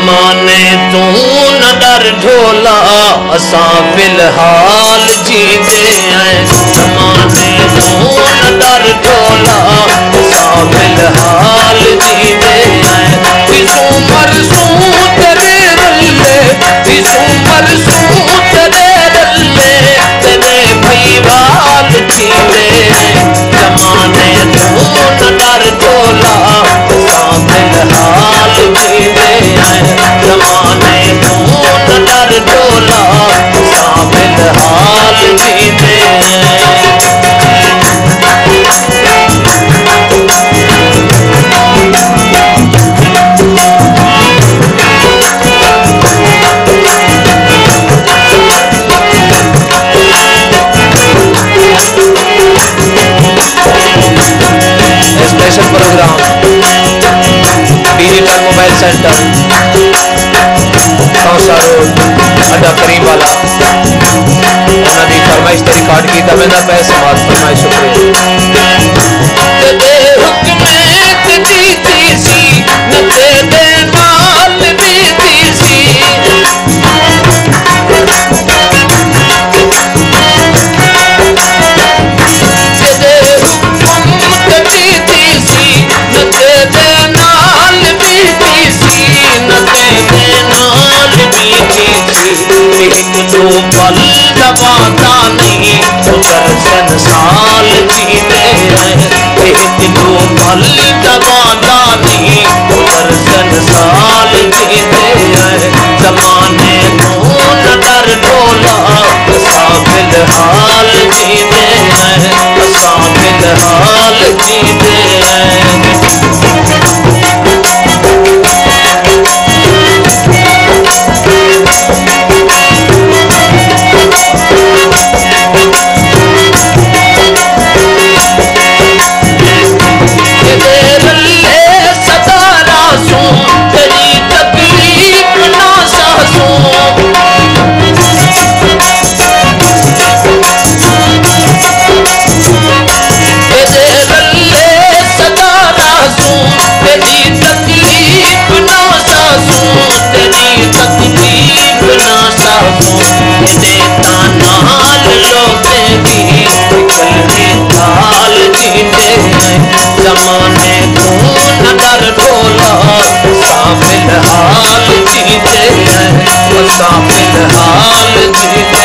जमाने तू न डर ढोला असा फिलहाल जीते हैं। जमाने तू न डर ढोला असा फिलहाल जीते हैं। पिछू मरसू तेरे रल्ले पिछू मरसू तेरे रल्ले तेरे भाईवाल जीते हैं। जमाने तू न डर ढोला असा फिलहाल जीते हैं। जमाने तू न डर ढोला असा फिलहाल जीते हैं। Special program digital mobile centre Kausa road अड्डा करीम वाला उन्होंने फरमाइश ते रिकॉर्ड किया। मैं पैसे मात फरमाइश शुक्रिया। दो पल दबाता नहीं तो दर्शन साल जीते हैं। एक दो पल दबाता नहीं तो दर्शन साल जीते हैं। जमाने को न डर ढोला असा फिलहाल जीते हैं। असा फिलहाल जीते हैं। जमाने को न डर ढोला असा फिलहाल जीते हैं। असा फिलहाल जीते